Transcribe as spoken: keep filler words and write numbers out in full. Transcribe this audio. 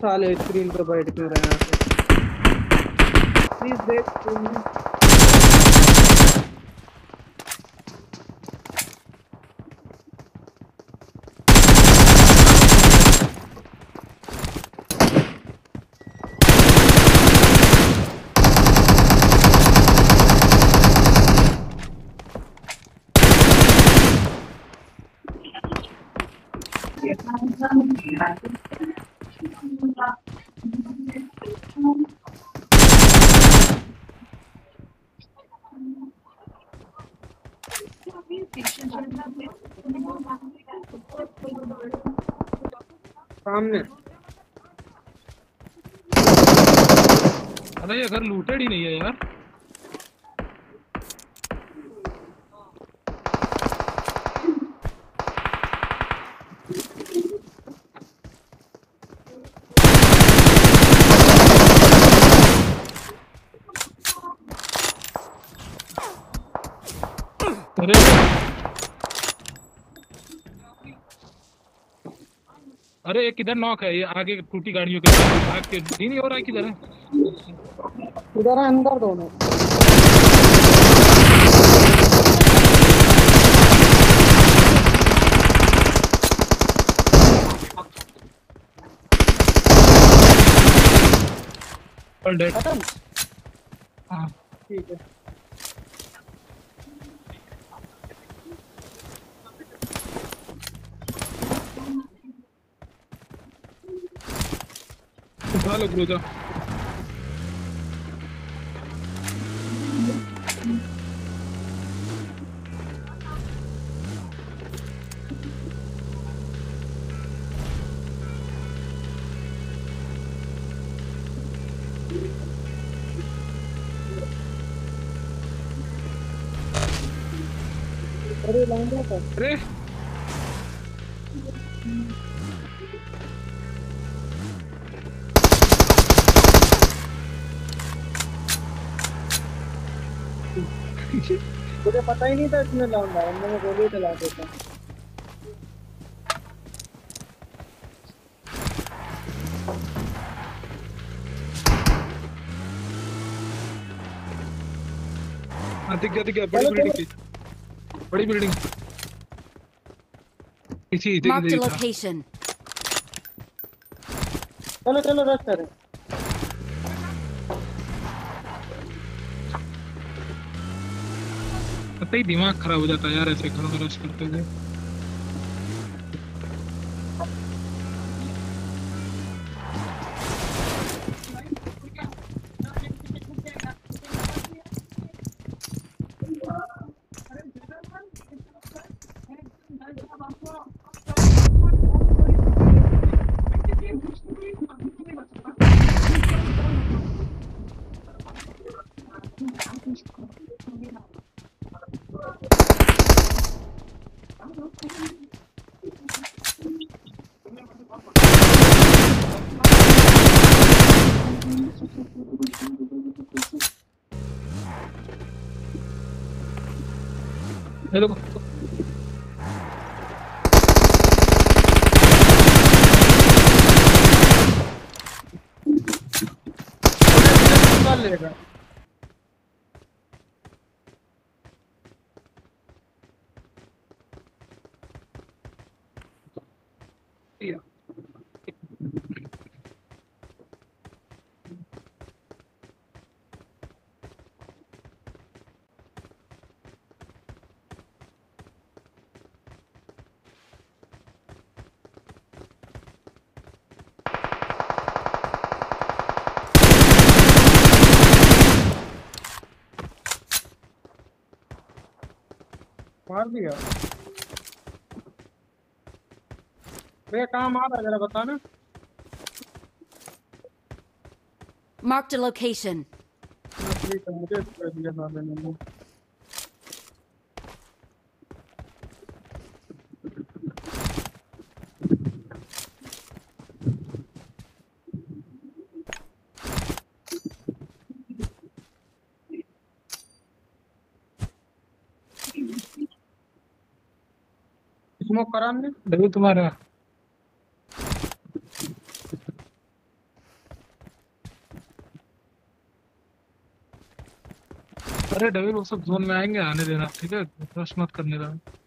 साले स्क्रीन पे बैठ क्यों रहे हैं प्लीज देख सामने। अरे ये घर लूटेड ही नहीं है यार। अरे अरे एक किधर नॉक है, ये आगे टूटी गाड़ियों के आग के ही नहीं हो रहा है, किधर है? इधर है अंदर दोनों। All dead. खत्म। हाँ ठीक है। उठा लो क्रूजा। अरे लौंडा था। अरे मुझे पता ही नहीं था इसमें लौंडा है, मैंने गोली चला देता। हाँ दिख गया दिख गया, बड़ी बिल्डिंग थी, बड़ी बिल्डिंग पीछे दिख Marked a रही था। location. चलो चलो रश करें। पता ही दिमाग खराब हो जाता है यार ऐसे घरों में रश करते हुए। ये लोग निकाल लेगा। मार दिया भैया, कहाँ मारा जरा बताना। Marked a location. ठीक है, मुझे कर दिया साले ने। स्मोक करा हमने। देखो तुम्हारा अरे डेविल वो सब जोन में आएंगे, आने देना, ठीक है, रश मत करने देना।